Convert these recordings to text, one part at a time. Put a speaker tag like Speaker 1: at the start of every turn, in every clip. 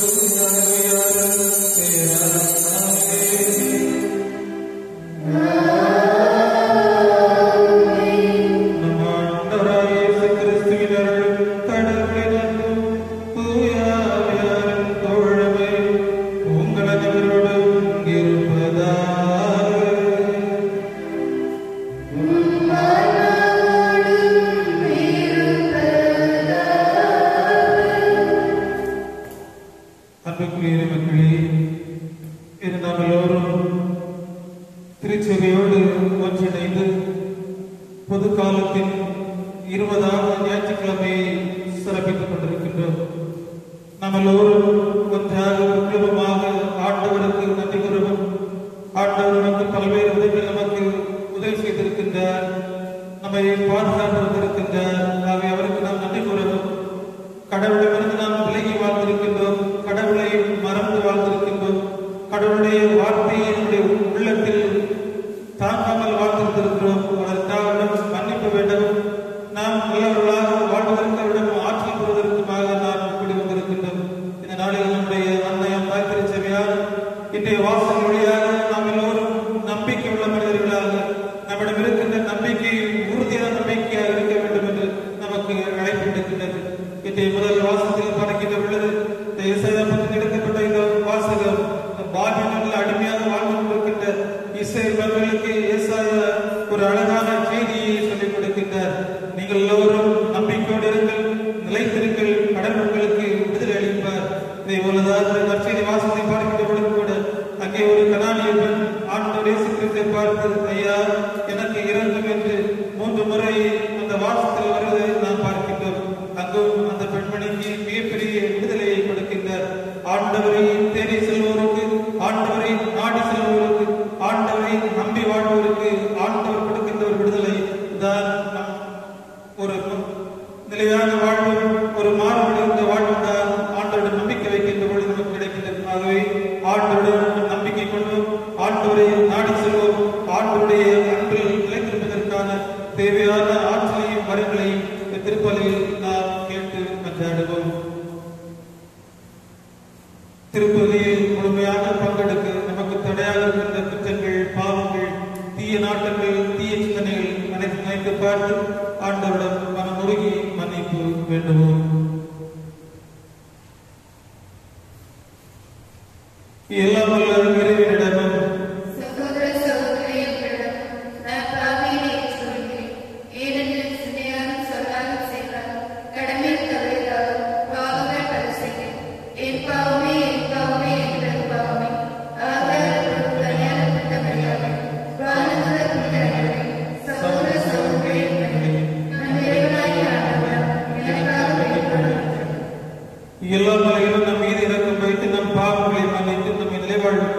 Speaker 1: எல்லா நிலையிலும் நம் மீது இறக்கம் வைத்து நம் பாவங்களை மன்னித்து நம்மை நிலைவாழ்வு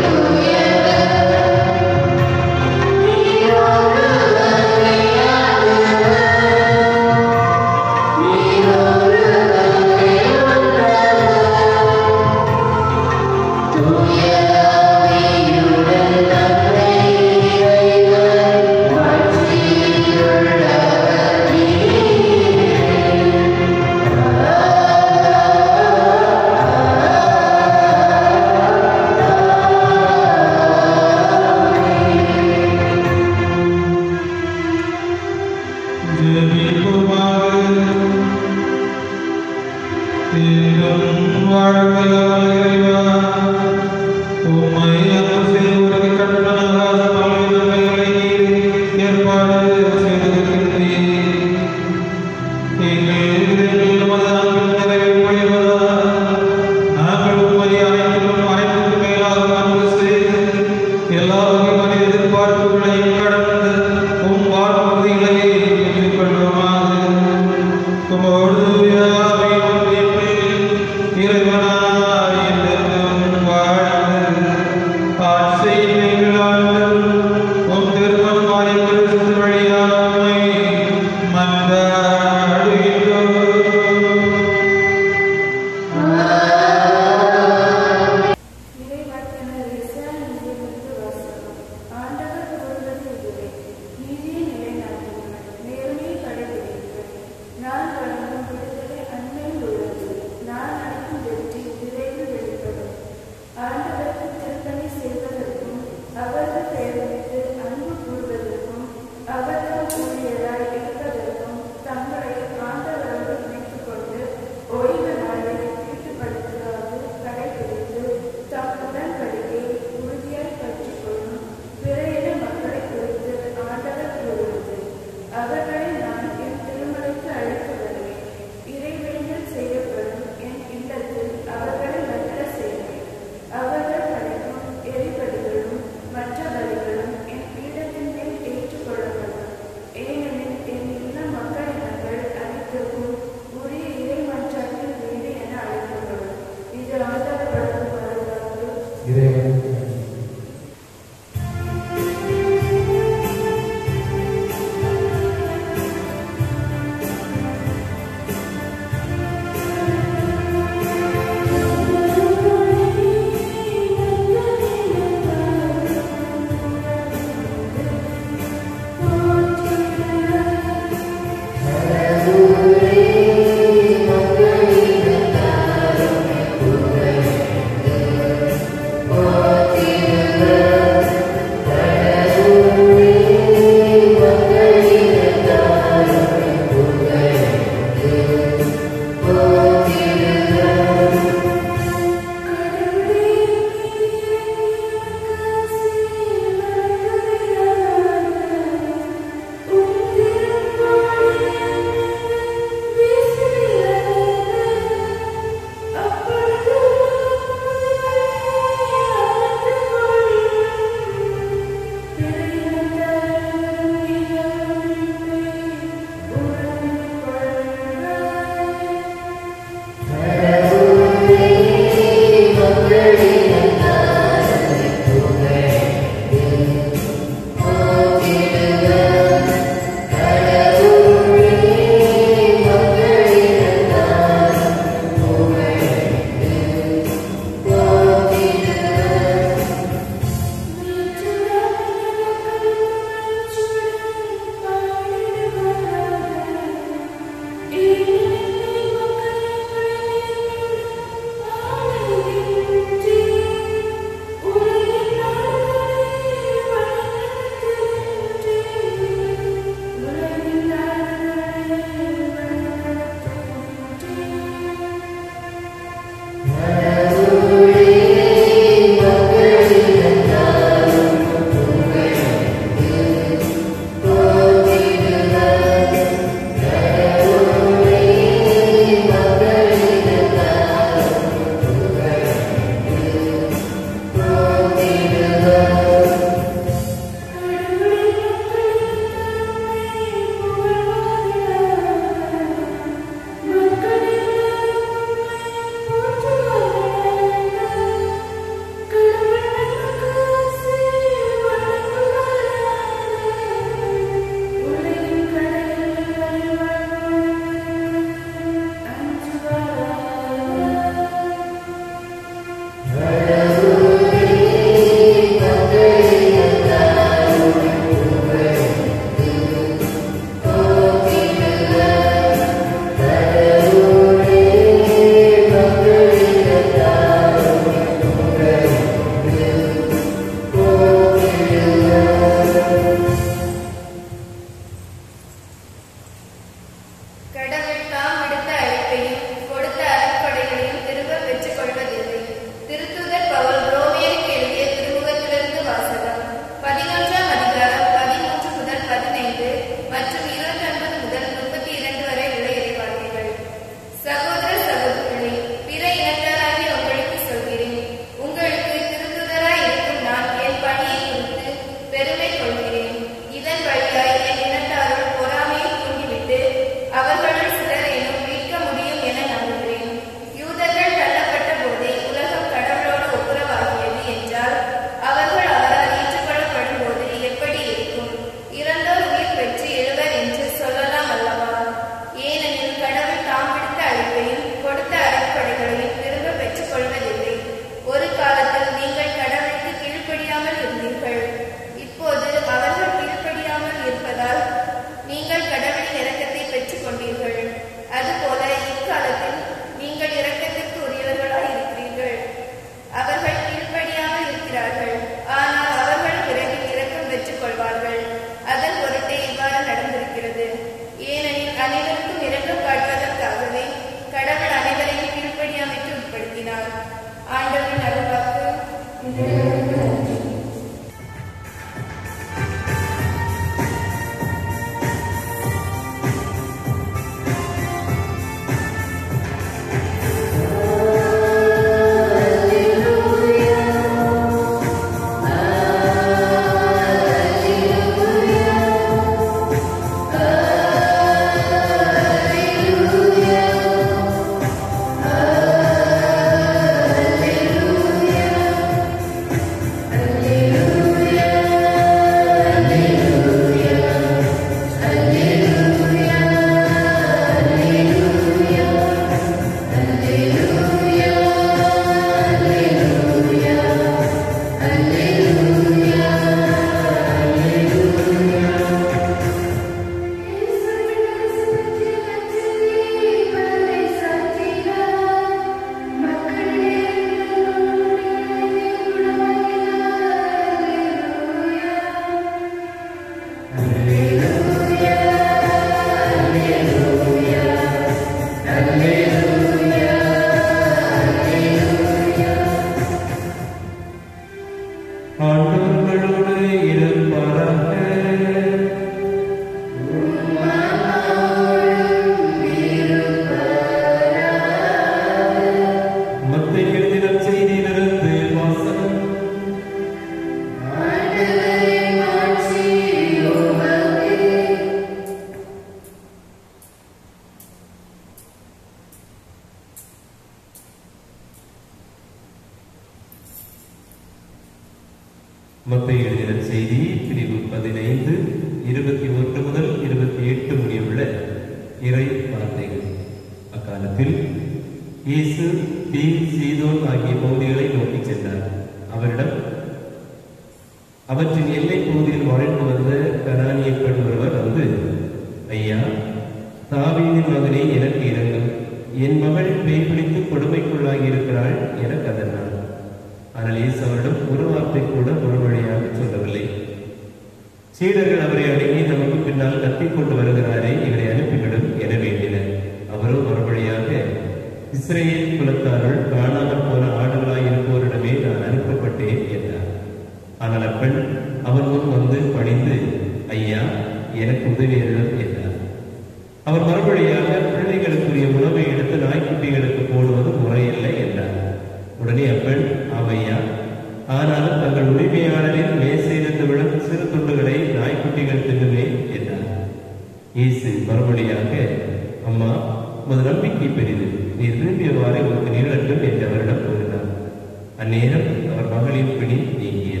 Speaker 1: இயேசு தீர், சீதோன் ஆகிய பகுதிகளை நோக்கி சென்றார். அவரிடம் அவற்றின் எல்லை பகுதியில் வாழ்ந்து வந்த கனானிய பெண் ஒருவர் வந்து, ஐயா, தாவீதின் மகனே, எனக்கு இரங்கும், என் மகள் பேய் பிடித்து கொடுமைக்குள்ளாகி இருக்கிறாள் என கதறினார். ஆனால் இயேசு அவரிடம் ஒரு வார்த்தை கூட மறுமொழியாக சொல்லவில்லை. சீடர்கள் அவரை அடங்கி, நமக்கு பின்னால் கத்திக்கொண்டு வருகிறாரே, இவரை அனுப்பிவிடும் என வேண்டினர். அவரோ மறுமொழியாக, இஸ்ரேல் குலத்தாருள் காணாமல் போன ஆடுகளாய் இருப்போரிடமே நான் அனுப்பப்பட்டேன் என்றார். ஆனால் அப்பெண் அவர் முன் வந்து பணிந்து, ஐயா, எனக்கு உதவி அருளும் என்றார். அவர் மறுமொழியாக, பிள்ளைகளுக்குரிய உணவை எடுத்து நாய்க்குட்டிகளுக்கு போடுவது முறையில்லை என்றார். உடனே அப்பெண், ஆமையா, ஆனாலும் தங்கள் உரிமையாளரின் மேசையிலிருந்து விழும் சிறு துண்டுகளை நாய்க்குட்டிகள் தின்னுமே என்றார். இயேசு மறுமொழியாக, அம்மா, உமது நம்பிக்கை பெரிது, நீர் விரும்பியவாறு உனக்கு நிகழட்டும் என்று அவரிடம் கூறினார். அந்நேரம் அவர் மகளின் பிடி நீங்கியது.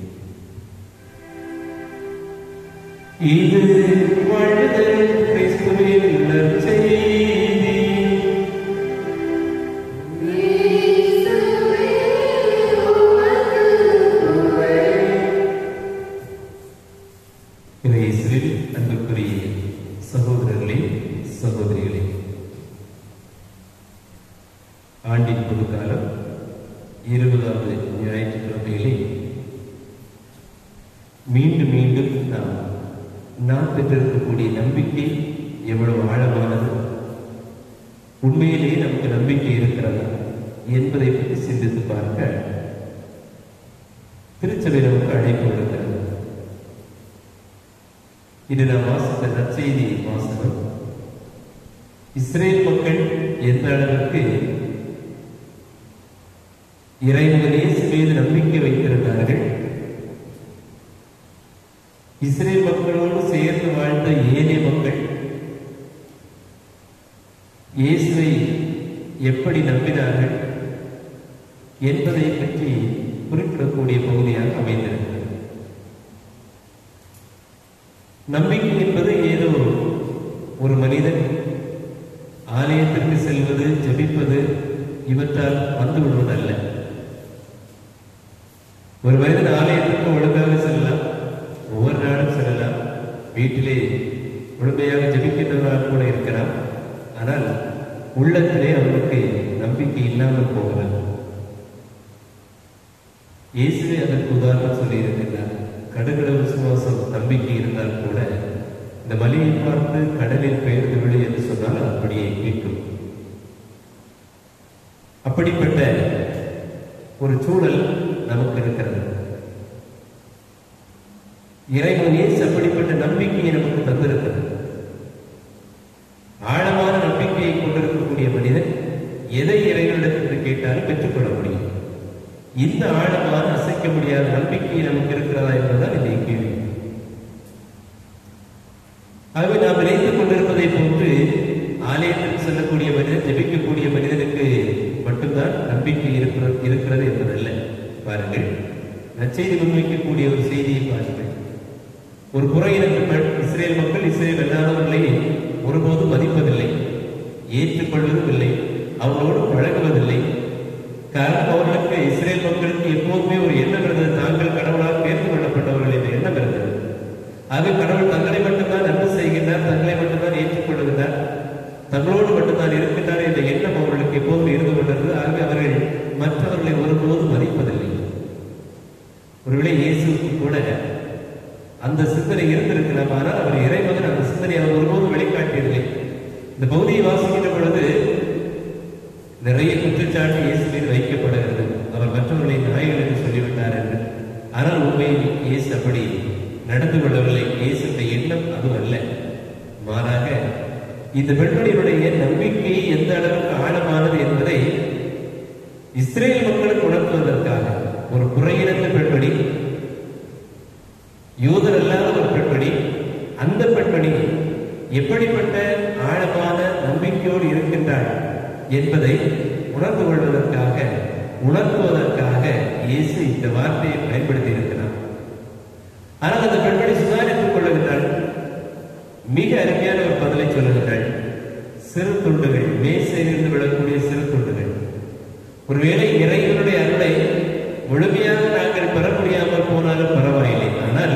Speaker 1: இது வாழ்தல் கிறிஸ்துவின் நற்செய்தி. இயேசுவில் அன்புக்குரிய சகோதரர்களே, சகோதரிகளே, ஆண்டின் பொதுக்காலம் 20வது ஞாயிற்றுக்கிழமையிலே மீண்டும் மீண்டும் நாம் பெற்றிருக்கக்கூடிய நம்பிக்கை எவ்வளவு ஆழமானது, உண்மையிலேயே நமக்கு நம்பிக்கை இருக்கிறதா என்பதை பற்றி சிந்தித்து பார்க்க திருச்சபை நமக்கு அழைப்பு இருக்கிறது. இது நாம் வாசித்த நற்செய்தி வாசகம். இஸ்ரேல் மக்கள் எந்த அளவுக்கு இறைவன் இயேசு மீது நம்பிக்கை வைத்திருந்தார்கள், இஸ்ரேல் மக்களோடு சேர்ந்து வாழ்ந்த ஏனைய மக்கள் இயேசுவை எப்படி நம்பினார்கள் என்பதை பற்றி குறிப்பிடக்கூடிய பகுதியாக அமைந்திருக்கிறது. நம்பிக்கை என்பது ஏதோ ஒரு மனிதன் ஆலயத்திற்கு செல்வது, ஜெபிப்பது இவற்றால் வந்து விடுவதல்ல. ஒரு மனிதன் ஆலயத்திற்கு ஒழுங்காக செல்லலாம், ஒவ்வொரு நாளும் செல்லலாம், வீட்டிலே முழுமையாக ஜெபிக்கின்றவராக கூட இருக்கலாம். ஆனால் உள்ளத்திலே அவனுக்கு நம்பிக்கை இல்லாமல் போகிறார். இயேசுவே அதற்கு உதாரணம் சொல்லியிருக்கிறார். கடுகளவு விசுவாசம், நம்பிக்கை இருந்தால் கூட இந்த மலையை பார்த்து கடலில் பெயர்ந்து விடு என்று சொன்னால் அப்படியே கேட்கும். அப்படிப்பட்ட ஒரு சூழல் நமக்கு இருக்கிறது. இறைவன் இயேசு அப்படிப்பட்ட நம்பிக்கையை நமக்கு தந்திருக்கிறது. ஆழமான நம்பிக்கையை கொண்டிருக்கக்கூடிய மனிதன் எதை இறைவனிடத்திற்கு கேட்டாலும் பெற்றுக்கொள்ள முடியும். இந்த ஆழமான அசைக்க முடியாத நம்பிக்கை நமக்கு இருக்கிறதா என்பதுதான் இந்த கேள்வி. ஆகவே நாம் நினைத்துக் கொண்டிருப்பதை போன்று ஆலயத்திற்கு செல்லக்கூடிய மனிதன், ஜெபிக்கக்கூடிய மனிதனுக்கு மட்டும்தான் நம்பிக்கை இருக்கிறது என்பதல்ல. பாருங்கள், நற்செய்தி முன்வைக்கக்கூடிய ஒரு செய்தியை பாருங்கள். ஒரு புறையினர்கள் இஸ்ரேல் மக்கள் இஸ்ரேல் அல்லாதவர்களை ஒருபோதும் மதிப்பதில்லை, ஏற்றுக்கொள்வதும் இல்லை, அவர்களோடு பழகுவதில்லை. காரணம், அவர்களுக்கு இஸ்ரேல் மக்களுக்கு எப்போதுமே ஒரு எண்ணம் இருந்தது, தாங்கள் கடவுளால் தேர்ந்து கொள்ளப்பட்டவர்கள் என்ற எண்ணம் இருந்தது. ஆகவே கடவுள் தங்களை மட்டும்தான் அன்பு செய்கின்றார், தங்களை மட்டும்தான் ஏற்றுக்கொள்ளுகின்றார், தங்களோடு மட்டும்தான் இருக்கின்றார் என்ற எண்ணம் அவர்களுக்கு எப்போதும் இருந்து கொண்டிருந்தது. ஆகவே அவர்கள் மற்றவர்களை ஒருபோதும் மதிப்பதில்லை. ஒருவேளை இயேசுக்கு கூட அந்த சிந்தனை இருந்திருக்கலாம். ஆனால் அவர் இறைமகன், அந்த சிந்தனை அவர் ஒருபோதும் வெளிக்காட்டியதில்லை. இந்த பகுதியை வாசிக்கின்ற பொழுது நிறைய குற்றச்சாட்டு இயேசு மீது வைக்கப்படுகிறது. அவர் மற்றவர்களை நாய்கள் என்று சொல்லிவிட்டார் என்று. ஆனால் உண்மையில் இயேசு அப்படி நடந்து கொள்ளவில்லை. இயேசுடைய எண்ணம் அதுவல்ல. மாறாக இந்த பெண்மணியினுடைய நம்பிக்கை எந்த அளவுக்கு ஆழமானது என்பதை இஸ்ரேல் மக்களுக்கு உணர்த்துவதற்காக, ஒரு புறையினத்த பெண்மணி, யூதர் அல்லாத ஒரு பெண்மணி, அந்த பெண்மணி எப்படிப்பட்ட ஆழமான நம்பிக்கையோடு இருக்கின்றாள் என்பதை உணர்ந்து கொள்வதற்காக, உணர்த்துவதற்காக இயேசு இந்த வார்த்தையை பயன்படுத்தி இருக்கிறார். ஆனால் அந்த பெண்மணி சுதாரித்துக் கொள்ளுகின்றாள். மிக அருமையான ஒரு பதிலை சொல்லுகின்றாள். சிறு துண்டுகள், மேசையிலிருந்து விழக்கூடிய சிறு துண்டுகள். ஒருவேளை இறைவனுடைய அருளை முழுமையாக நாங்கள் பெற முடியாமல் போனாலும் பரவாயில்லை. ஆனால்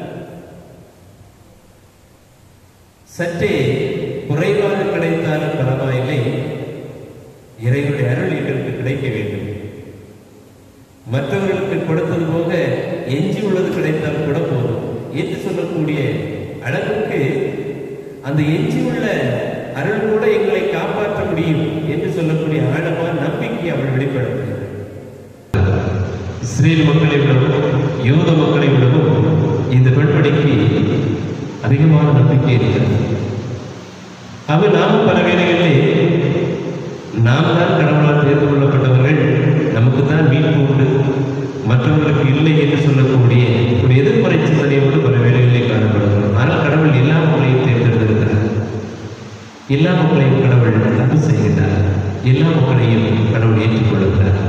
Speaker 1: சற்றே குறைவாக கிடைத்தாலும் பரவாயில்லை, இறைவனுடைய அருள் எங்களுக்கு கிடைக்க வேண்டும். மற்றவர்களுக்கு கொடுத்தது போக எஞ்சி உள்ளது கிடைத்தால் கூட போதும் என்று சொல்லக்கூடிய அளவுக்கு அந்த எஞ்சி உள்ள அருள் கூட எங்களை காப்பாற்ற முடியும் என்று சொல்லக்கூடிய ஆழமான நம்பிக்கை அவள் வெளிப்படுத்துகிறார். இஸ்ரேல் மக்களை விடவும் யூத மக்களை விடவும் இந்த பெண்மணிக்கு அதிகமான நம்பிக்கை இருக்கிறது. அது நாமும் பல வேளைகளிலே நாம் தான் கடவுளால் தேர்ந்து கொள்ளப்பட்டவர்கள், நமக்கு தான் மீட்பு உண்டு, மற்றவர்களுக்கு இல்லை என்று சொல்லக்கூடிய ஒரு எதிர்மறை சிந்தனையோடு பல வேளைகளிலே காணப்படுகிறோம். ஆனால் கடவுள் எல்லா மக்களையும் தேர்ந்தெடுத்திருக்கிறார். எல்லா மக்களையும் கடவுள் அன்பு செய்கிறார். எல்லா மக்களையும் கடவுள் ஏற்றுக்கொள்கிறார்.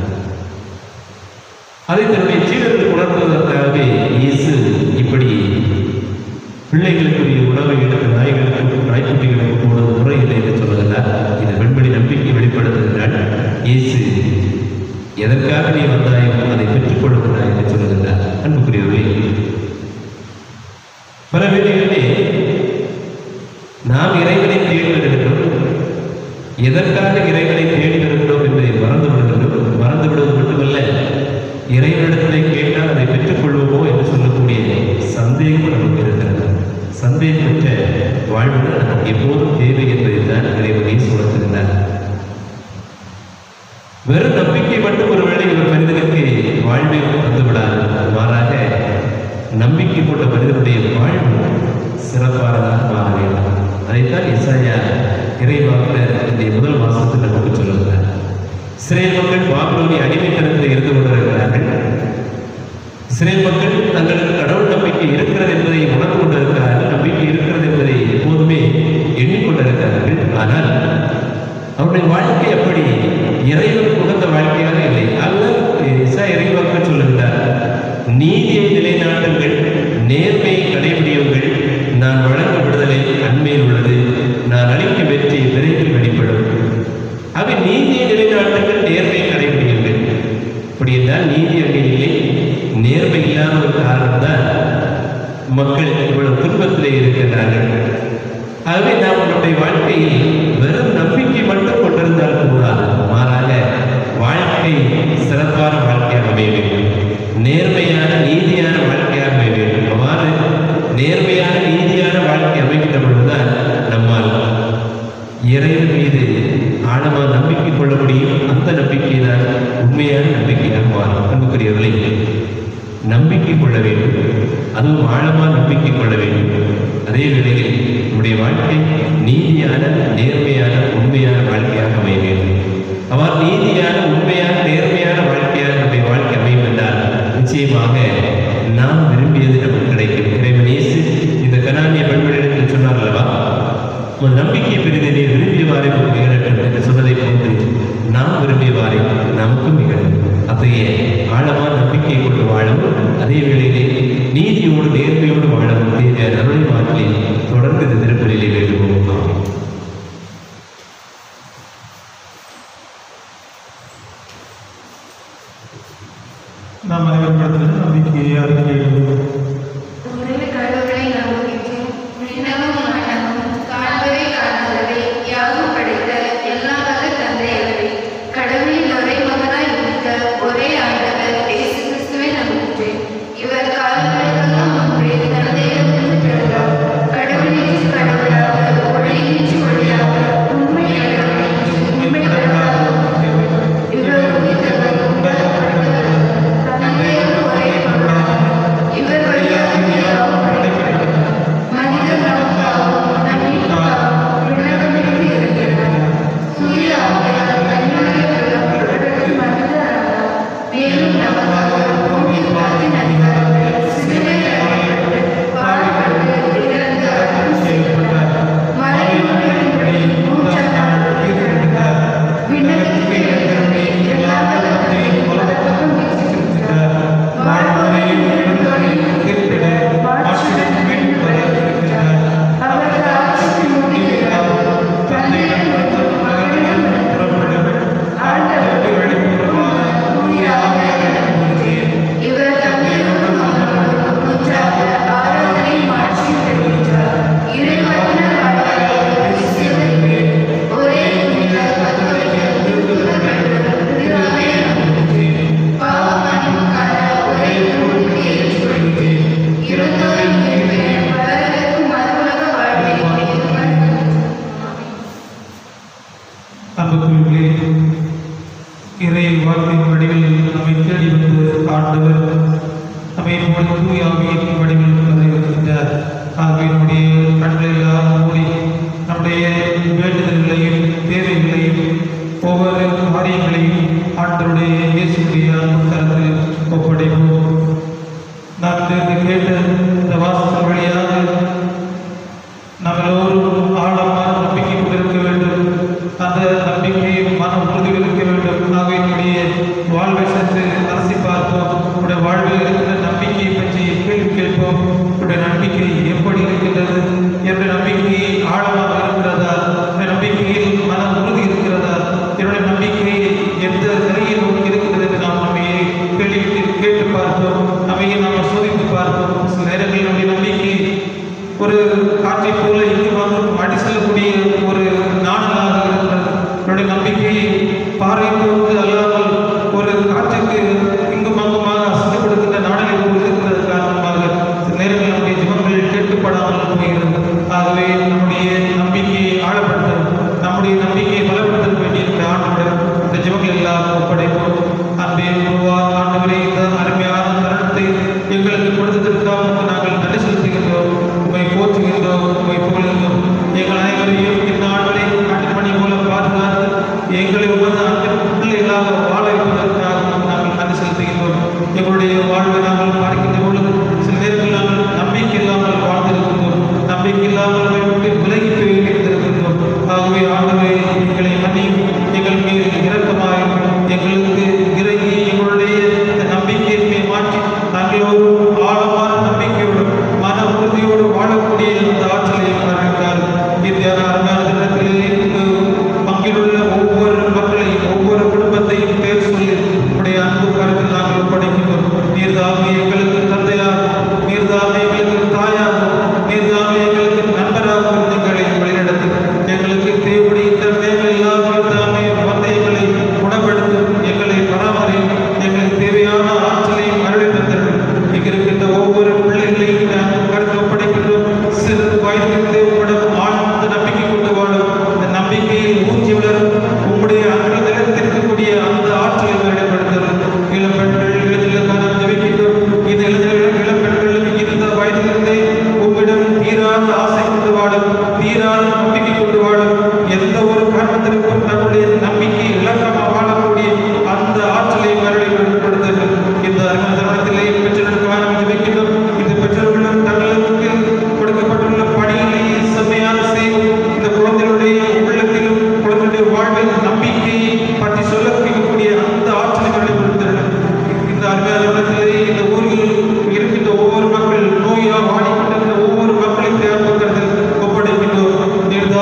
Speaker 1: அதை தன்னுடைய சீடர்களுக்கு உணர்த்துவதற்காகவே இயேசு இப்படி பிள்ளைகளுக்குரிய உணவை எடுத்து நாய்க்குட்டிகளுக்கு போடுவது முறை இல்லை என்று சொல்வதெல்லாம் இந்த பெண்மணி நம்பிக்கை வெளிப்படுத்துகிறாள். இயேசு எதற்காக நீ வந்தாயோ அதை பெற்றுக் கொள்ளுகிறாய் என்று சொல்லுகிறார். அன்புக்குரியவர்களே, பல வேளைகளிலே நாம் இறைவனை தேடி வருகிறோம். எதற்காக இறைவனை தேடி வருகிறோம் என்பதை மறந்து விடுவது மட்டுமல்ல, இறைவனிடத்திலே கேட்டால் அதை பெற்றுக் கொள்வோமோ என்று சொல்லக்கூடிய சந்தேகம் நமக்கு இருக்கிறது. சந்தேகமற்ற வாழ்வு எப்போதும் தேவை என்பதை தான் இறைவனை உணர்த்துகிறார். வெறும் நம்பிக்கை மட்டும் ஒருவேளை ஒரு மனிதனுக்கு வாழ்வை வந்துவிடாது. மாறாக நம்பிக்கை கொண்ட மனிதனுடைய வாழ்வு சிறப்பானதாக மாற வேண்டும். அதைத்தான் எசாயா இறைவாக்கினர் இந்த முதல் மாசத்தில் நமக்கு சொல்லுகிறார். இஸ்ரேல் மக்கள் பாபிலோனிய அடிமைத்தனத்தில் இருந்து கொண்டிருக்கிறார்கள். இஸ்ரேல் மக்கள் தங்களுக்கு கடவுள் நம்பிக்கை இருக்கிறது என்பதை உணர்ந்து கொண்டிருக்கிறார்கள். நம்பிக்கை இருக்கிறது என்பதை எப்போதுமே எண்ணிக்கொண்டிருக்கிறார்கள். ஆனால் அவருடைய வாழ்க்கை அப்படி இறைவனுக்கு உகந்த வாழ்க்கையாக இல்லை. அதுதான் இறைவாக்க சொல்லுகிறார், நீதியை நிலைநாட்டுங்கள், நேர்மையை கடைபிடியுங்கள், நான் வழங்க விடுதலை அண்மையில் உள்ளது, நான் அளிக்கும் வெற்றி விரைவில் வெளிப்படும். அவை நீதியை நிலைநாட்டுங்கள், நேர்மையை கடைபிடியுங்கள். அப்படி என்றால் நீதி அங்கே இல்லை, நேர்மை இல்லாத ஒரு காரணம் தான் மக்கள் இவ்வளவு துன்பத்திலே இருக்கின்றார்கள். ஆகவே நாம் நம்முடைய வாழ்க்கையில் வெறும் நம்பிக்கை மட்டும் கொண்டிருந்தால் கூடாது. மாறாக வாழ்க்கை சிறப்பான வாழ்க்கையாக அமைய வேண்டும், நேர்மையான நீதியான வாழ்க்கையாக அமைய வேண்டும். அவ்வாறு நேர்மையான நீதியான வாழ்க்கை அமைக்கின்ற பொழுதுதான் நம்மால் இறைவன் மீது ஆழமான நம்பிக்கை கொள்ள முடியும். அந்த நம்பிக்கை தான் உண்மையான நம்பிக்கையாக மாறும். அன்புக்குரியவர்களை, நம்பிக்கை கொள்ள வேண்டும், அதுவும் ஆழமான நம்பிக்கை கொள்ள வேண்டும். அதே வேளையில் நம்முடைய வாழ்க்கை நீதியான நேர்மையான உண்மையான வாழ்க்கையாக அமைய வேண்டும். அவ்வாறு நீதியான உண்மையான நேர்மையான வாழ்க்கையாக நம்முடைய வாழ்க்கை அமையும் என்றால் நிச்சயமாக நாம் விரும்பியது நமக்கு கிடைக்கும். இறைவன் இயேசு இந்த கனானிய பெண்களிடத்தில் சொன்னார் அல்லவா, உன் நம்பிக்கை பெரிது, நீ விரும்பியவாறே நிகழட்டும் என்று சொன்னதை போன்று நாம் விரும்பியவாறே நமக்கும் நிகழும். அத்தகைய ஆழமான நம்பிக்கையை கொண்டு வாழும், அதே வேளையிலே நீதியோடு நேர்மையோடு வாழும் தேவையான அருளை மாற்றில் தொடர்ந்து இந்த திருப்பலியிலே வேண்டுவோம்.
Speaker 2: நாம் அனைவரும் நம்பிக்கையை அறிக்கையிடுவோம்.
Speaker 3: இவர்
Speaker 2: ஆகவே நம்முடைய கண்களை எல்லாம் மூடி நம்முடைய வேண்டுதல்களையும் தேவைகளையும் ஒவ்வொரு காரியங்களையும் ஆண்டவருடைய இயேசுடைய கரத்தில் ஒப்படைப்போம். நாம் கேட்ட இந்த வாசல் வழியாக நாம் எல்லோரும் ஆழமான நம்பிக்கை கொண்டிருக்க வேண்டும். அந்த நம்பிக்கையை மன உறுதியில் இருக்க வேண்டும். ஆகவே என்னுடைய வாழ்வை சற்று அரசி பார்ப்போம். உடைய வாழ்வில் இருக்கிற நம்பிக்கையை பற்றி கேள்வி கேட்போம். உடைய நம்பிக்கை எப்படி இருக்கின்றது? என்னுடைய நம்பிக்கை ஆழமாக இருக்கிறதா? என்னுடைய நம்பிக்கையில் மன உறுதி இருக்கிறதா? என்னுடைய நம்பிக்கை எந்த நிலையை நோக்கி இருக்கிறது என்று நாம் நம்மையே கேட்டு பார்ப்போம். நம்மையே நாம் சோதித்து பார்ப்போம். சில நேரங்களில் நம்முடைய நம்பிக்கை ஒரு காற்றை போல இங்கு வந்து அடி செல்லக்கூடிய ஒரு நாணலாக இருக்கிறது. என்னுடைய நம்பிக்கை பாறை போன்று அல்லாமல் ஒரு காற்றுக்கு இங்கும் அங்குமாக அசைப்படுகின்ற நாடலை போல் இருக்கிறது காரணமாக சில நேரங்களில் நம்முடைய ஜெபங்கள் கேட்கப்படாமல் போகிறது. ஆகவே நம்முடைய நம்பிக்கையை ஆழப்படுத்த, நம்முடைய நம்பிக்கையை பலப்படுத்த வேண்டிய இந்த ஆண்டுடன் இந்த ஜெபங்கள் எல்லாம் ஒப்படைப்போம். அன்பே ஆண்டவரே, இந்த அருமையான தருணத்தை எங்களுக்கு கொடுத்ததற்காக நாங்கள் நன்றி செலுத்துகின்றோம். உண்மை போற்றுகின்றோம், உண்மை புகழ்கின்றோம். எங்கள் அனைவரையும் இந்த ஆண்டவரை கட்டுப்பணி போல பாதுகாத்து எங்களை உமது அன்பின் பிள்ளைகளாக வாழ வைப்பதற்காக நாங்கள் நன்றி செலுத்துகின்றோம். எங்களுடைய வாழ்வை நாங்கள் பார்க்கின்ற பொழுது சில நேரத்தில் நாங்கள் நம்பிக்கை இல்லாமல் வாழ்ந்திருக்கின்றோம். நம்பிக்கை இல்லாமல் விட்டு விலகி போயிருக்கின்றோம். ஆகவே ஆண்டவரே, எங்களை மன்னியும், எங்கள் மீது இரக்கமாயும் எங்களுக்கு இறங்கி எங்களுடைய நம்பிக்கையை மாற்றி நாங்கள் ஒரு ஆழமான நம்பிக்கையோடு மன உறுதியோடு வாழக்கூடிய அந்த ஆற்றலை வழங்குகிறார். இந்த அருமையான தினத்திலே பங்கிலுள்ள ஒவ்வொரு மக்களையும் ஒவ்வொரு குடும்பத்தையும் பேர் சொல்லி உடைய அன்பு கருத்தில் நாங்கள் ஒப்படைக்கின்றோம். நீர்தாமே எங்களுக்கு தந்தையாகும், நீர்தாமே எங்களுக்கு தாயாகும், நீர்தாமே எங்களுக்கு நண்பராகும். எங்களை வழிநடத்தும், எங்களுக்கு தேவைப்படி இந்த மேல் எல்லாம் நீர்தாமே வந்து எங்களை குணப்படுத்தும், எங்களை பராமரியும், எங்களுக்கு தேவையான ஆற்றலையும் அருளை தந்தரும். இங்கிருக்கின்ற ஒவ்வொரு பிள்ளைகளையும் நாங்கள் கருத்து ஒப்படைக்கின்றோம். சிறு வயதிலிருந்தே உங்களிடம் ஆழ்ந்த நம்பிக்கை கொண்டு வாழும், இந்த நம்பிக்கையில் ஊற்றி வளரும் உங்களுடைய அன்பு நிலத்திற்கக்கூடிய அந்த ஆற்றலை வெளிப்படுத்தும். இளம்பெண்கள் இளைஞர்களுக்கான ஜெபிக்கின்றோம். இந்த இளம்பெண்களுக்கு இந்த வயதிலிருந்தே உங்களிடம் தீராத ஆசை கொண்டு வாழும், தீராத நம்பிக்கை கொண்டு வாழும், எந்த ஒரு காரணத்திற்கும் தன்னுடைய நம்பிக்கை இலக்கமாக வாழக்கூடிய அந்த ஆற்றலை வெளிப்படுத்தும். இந்த தருணத்திலே பெற்றோர்களுக்காக நாம் ஜெபிக்கின்றோம். இந்த பெற்றோர்களும் தங்களுக்கு கொடுக்கப்பட்டுள்ள பணிகளை செம்மையாக செய்யும். இந்த குழந்தைகளுடைய உள்ளத்திலும் குழந்தைகளுடைய வாழ்வில் நம்பிக்கையை பற்றி சொல்லக்கூடிய அந்த ஆற்றலை வெளிப்படுத்தும். இந்த அருமையான இந்த ஊரில் இருக்கின்ற ஒவ்வொரு மக்கள் நோயாக வாடிக்கொண்டிருந்த ஒவ்வொரு மக்களையும் தேர்ந்தெடுக்கிறது ஒப்படைக்கின்றோம்.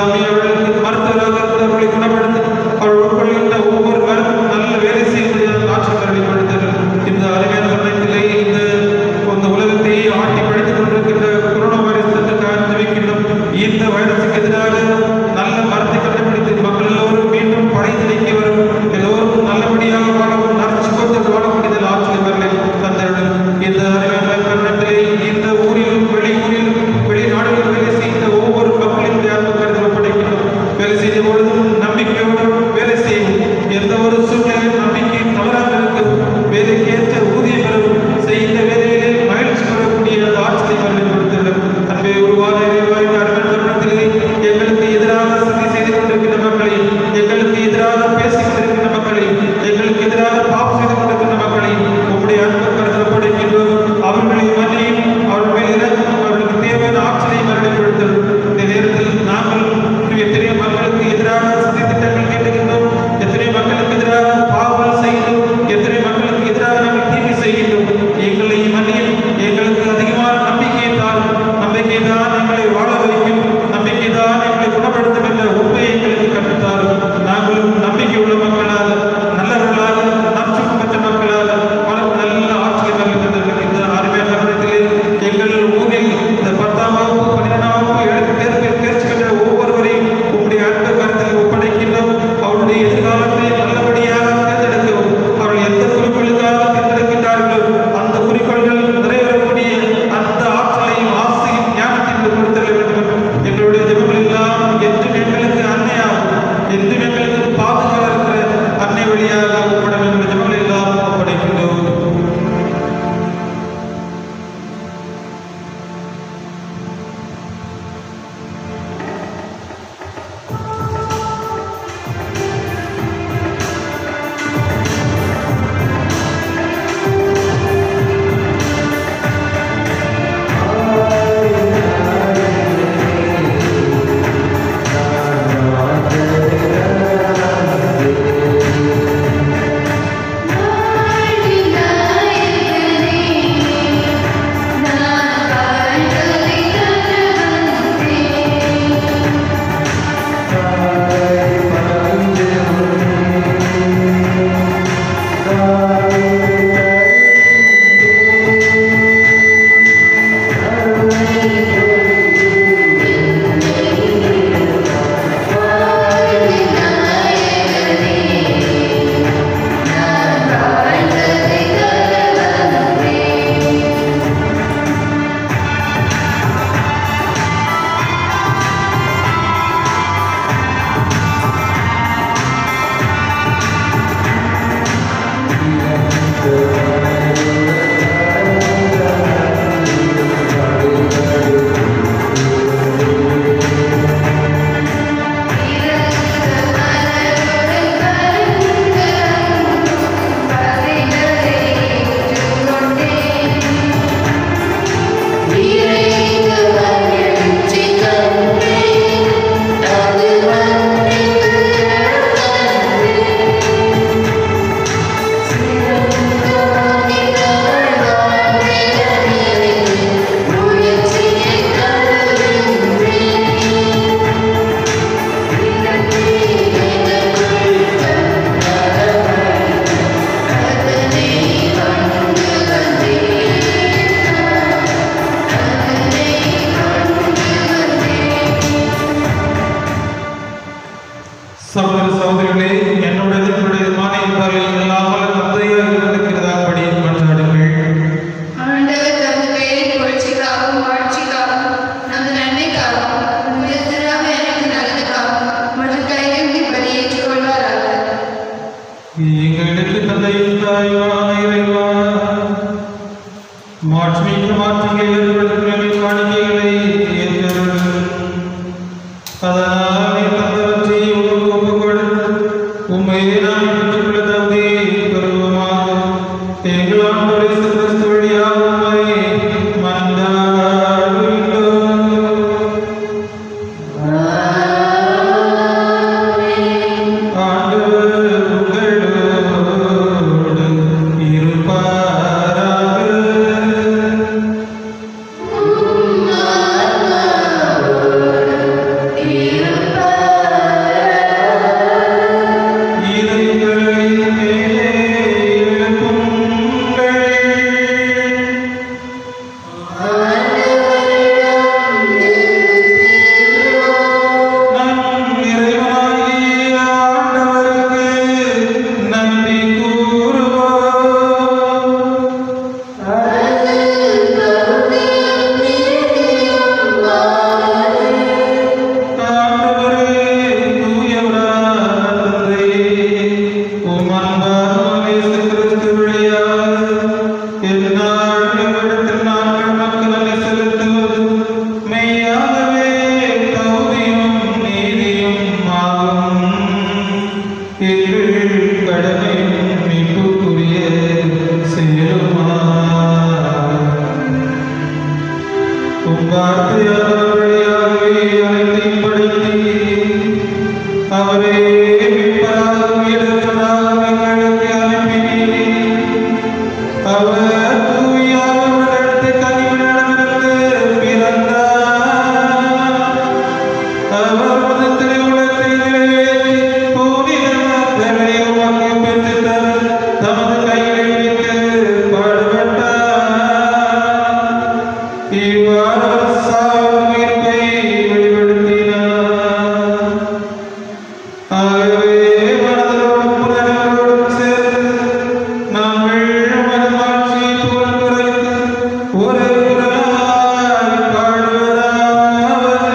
Speaker 2: சகோதர சகோதரிகளே, என்னுடைய மாநிலங்கள் இல்லாமல் தந்தையாக இருக்கிறதாபடி மன்றாடுங்கள்.
Speaker 3: ஆண்டவர் தமது பெயரின் புகழ்ச்சிக்காகவும் வாழ்ச்சிக்காகவும் நமது நன்மைக்காகவும் உம்முடைய திருநாம எனக்கு நல்லதுக்காகவும் மற்றும் கைகட்டி பலியேற்றுக் கொள்வாராக.
Speaker 2: எங்களுக்கு தந்தையின் தாயான இறைவா, மாற்றிக்கு மாற்றங்களை ஏற்படுத்தும் காணிக்கைகளை ஏற்றருள். அதனால் தந்தவற்றை உமக்கு ஒப்புக் கொடுத்து உம்மை நாம் பெற்றுக்கொள்ள தகுதியை பெறுவோமாக. எங்கள் ஆண்டவர் இயேசு கிறிஸ்து வழியாக உம்மை மன்றாடுகின்றோம். ஆண்டவர் உங்களோடு இருப்பாராக. இதயங்களின் மேலே எழுப்புங்கள். நம் இறைவனாகிய ஆண்டவருக்கு நன்றி கூறுவோம். ஆண்டவரே, தூயவரான தந்தையே, உம் அன்பான இயேசு கிறிஸ்து வழியாக எந்நாளும் எவ்விடத்தில் நாங்கள் உமக்கு நன்றி செலுத்துவது மெய்யாகவே தகுதியும் நீதியும் ஆகும். எங்கள் கடமையும் மீட்புக்குரிய செயலுமாகும். உம் வார்த்தையால் வழியாகவே அனைத்தையும் படைத்தீர். அவரே மீட்பராகவும் இடற்றராகவும் எங்களுக்கு அனுப்பினீர். அவர் தூயாவிடத்து கனிவிடமிருந்து பிறந்தார். அவர் மது திருவுளத்தை நிறைவேற்றி புனித மக்களை உமக்கு பெற்றுத் தர தமது கைகளை வைத்து பாடுபட்டார். இவ்வாறு சாவு உயிர்ப்பை வெளிப்படுத்தினார். ஆகவே மனதோடும் புலன்களோடும் சேர்ந்து நாங்கள் உமது மாட்சியை புகழ்ந்துரைத்து ஒரே குரலாய் பாடுவதாவது.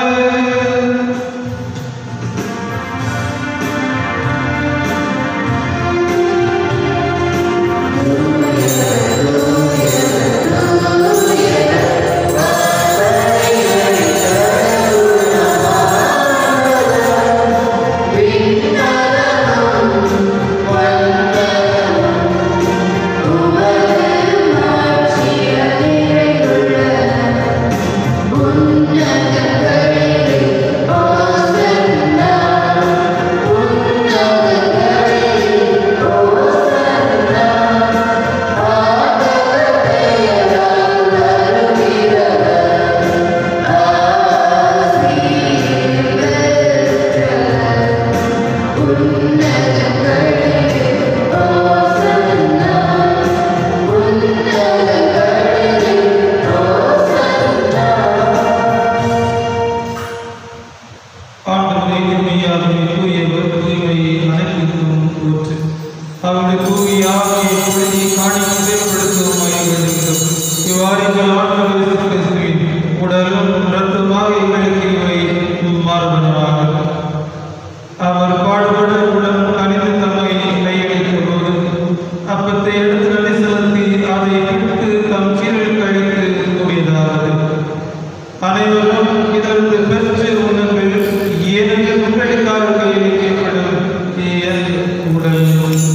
Speaker 2: ஆண்டவரே, உண்மையாகவே தூயவர், தூய்மை அனைத்திற்கும் ஊற்று. அவருடைய தூய ஆவியை பொழுதி காணிக்கை செயல்படுத்துவோமாய் வேண்டுகிறோம். இவ்வாறு எங்கள் ஆண்டவர் இயேசு கிறிஸ்துவின் உடலும் இரத்தமாக எங்களுக்கு இவை மாறுபடுவாக. அவர் பாடுபட உடன் கனிந்து தம்மை கையளித்த போது அப்பத்தை எடுத்து நன்றி செலுத்தி அதை பிட்டு தம் சீரில் கழித்து கூறியதாவது: அனைவரும் இதற்கு பெற்று உணங்கள், ஏனெனில் உங்களுக்காக கையளிக்கப்படும் என் உடல்.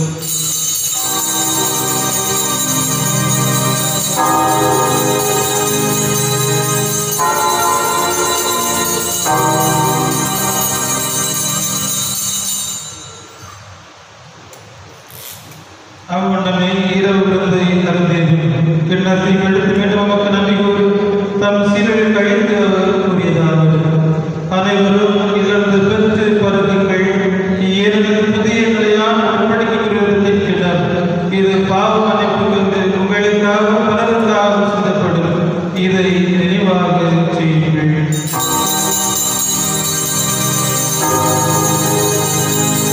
Speaker 2: அவ்வண்ணமே இரவு விருந்தை அருந்தேன். கிண்ணத்தை எடுத்து மீண்டும் உமக்கு நன்றி கூறி தம் சீரில் கழித்து அவர் கூறியதாவது: அனைவரும் இதிலிருந்து பெற்று பருகுங்கள், ஏனெனில் புதிய நிலையான உடன்படிக்கையின் கிணறு. இது பாவ மன்னிப்புக்கு உங்களுக்காகவும் பலருக்காகவும் சிந்தப்படும். இதை நினைவாக செய்யுங்கள்.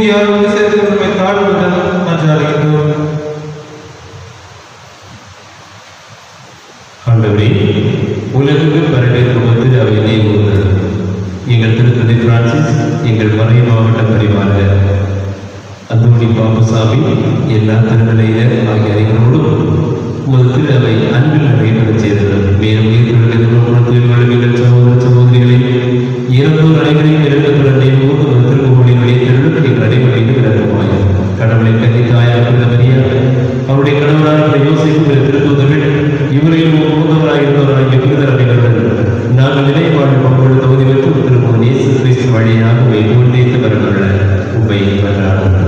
Speaker 2: அருள் செய்து நம்மை தாழ்வுடன் மன்றாடுகின்றோம்.
Speaker 1: ஆண்டவரே, உலகுக்கு பரவேற்பு அவையிலே உள்ளது. எங்கள் திருத்தந்தை பிரான்சிஸ், எங்கள் மறை மாவட்ட பரிமாறுக அந்தோணி பாபுசாமி, எல்லா திருநிலையினர் ஆகிய அனைவரோடும் உமது திரு அவை அன்பில் நடைபெறச் செய்தது. மேலும் எங்கள் சகோதர சகோதரிகளை இறந்தோர் அனைவரையும் இறந்ததுடன் நினைவோடு ஒரு திருமுகங்களின் வெளியேற்றலும் எங்கள் அனைவரையும் விளக்குமாய். கடவுளை கல்வி தாயாக மரியா, அவருடைய கடவுளான யோசிப்பு திருத்தூதர்கள், இவரையும் மூத்தவராக இருந்தவராகிய புனிதரமைகளுடன் நாங்கள் நிலை வாழும் மக்கள் தொகுதி வைத்து திருமணம் இயேசு கிறிஸ்து வழியாக உண்மை முன்னேற்று வரவுள்ள உண்மை கொண்டாடுகிறோம்.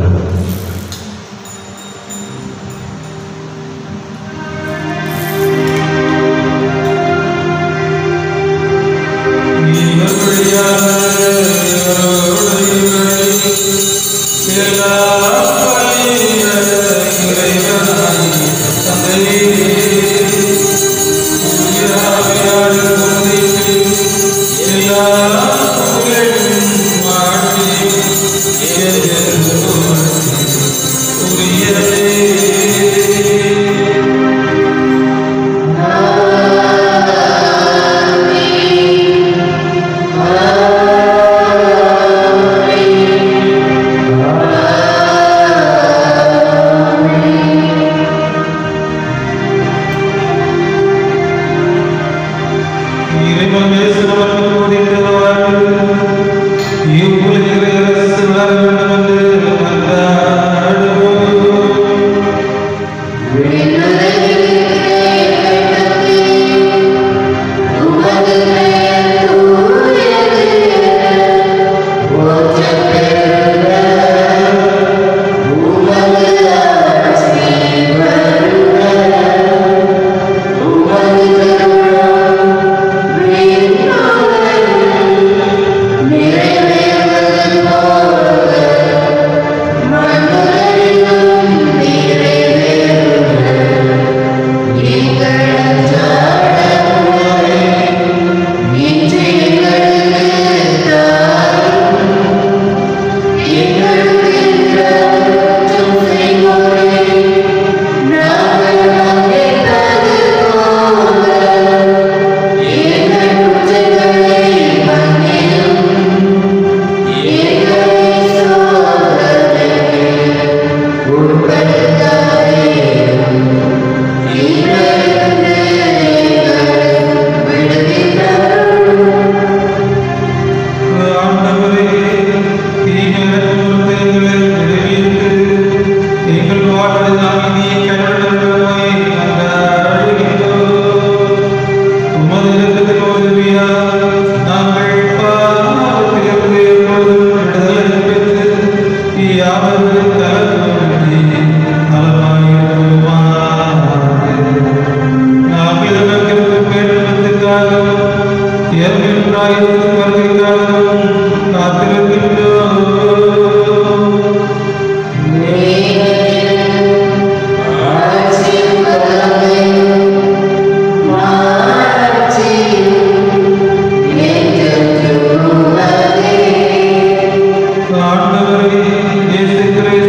Speaker 2: ஆண்டவரே இயேசு கிறிஸ்து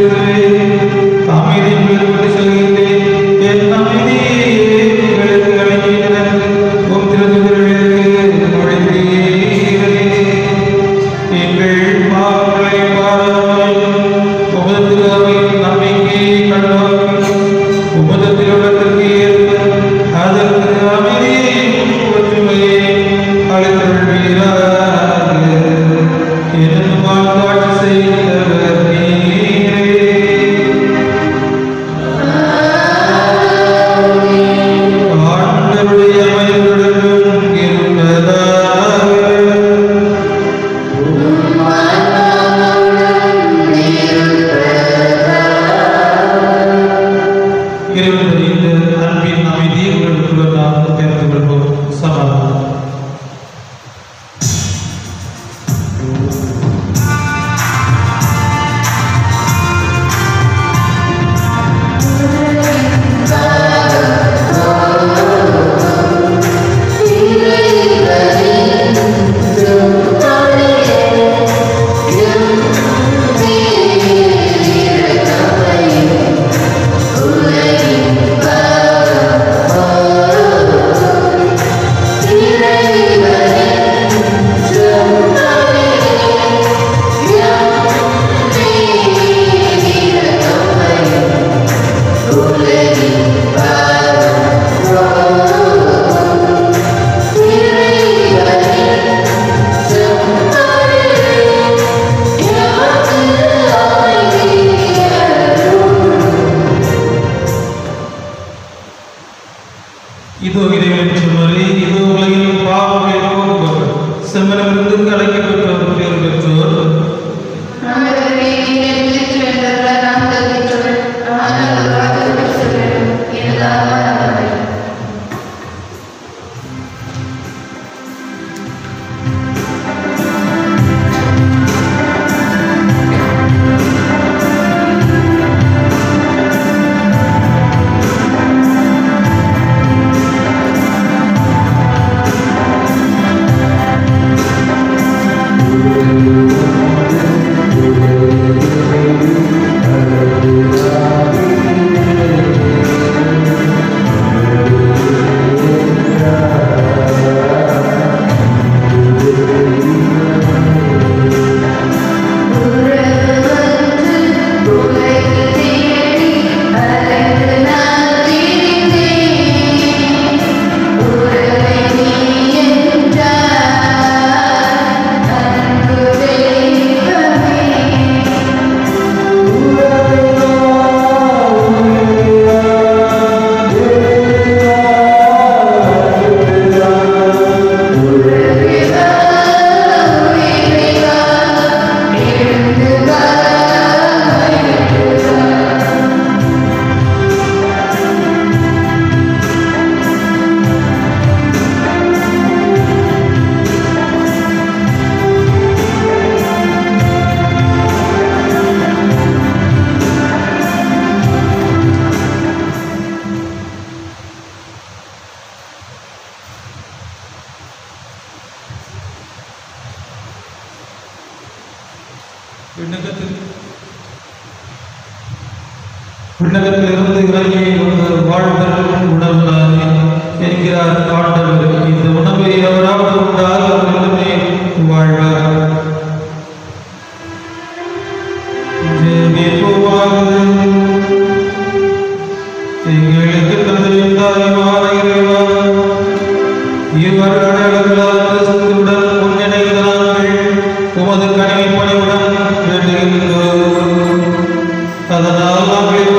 Speaker 2: விண்ணகத்திலிருந்து இறங்கி வந்து வாழ்தல் உணவுதானே என்கிறார் ஆண்டவர். இந்த உணவை அவராவது உண்டால் அவர்களுமே வாழ்வார். இவர் அடையாளங்களால் முன்னிலைகிறார்கள். உமது கனிமை பணியுடன் வேண்டுகின்றோம். அதனால் நாங்கள்